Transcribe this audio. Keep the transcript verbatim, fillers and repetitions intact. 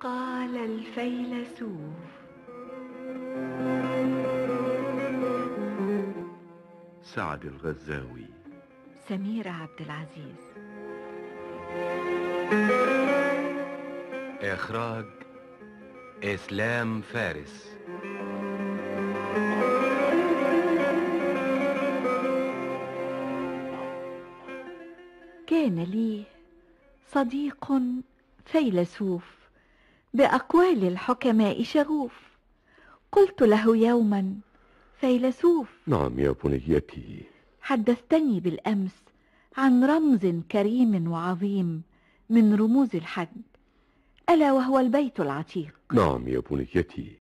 قال الفيلسوف. سعد الغزاوي. سميرة عبد العزيز. إخراج إسلام فارس. كان لي صديق فيلسوف بأقوال الحكماء شغوف. قلت له يوما: فيلسوف. نعم يا بنيتي. حدثتني بالأمس عن رمز كريم وعظيم من رموز الحج، ألا وهو البيت العتيق. نعم يا بنيتي.